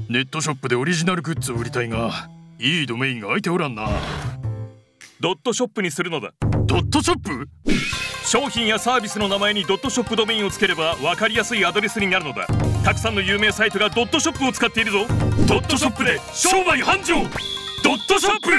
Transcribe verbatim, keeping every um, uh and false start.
ネットショップでオリジナルグッズを売りたいが、いいドメインが空いておらんな。 ドットショップにするのだ。 ドットショップ？ 商品やサービスの名前にドットショップドメインをつければ分かりやすいアドレスになるのだ。たくさんの有名サイトがドットショップを使っているぞ。ドットショップで商売繁盛。ドットショップ。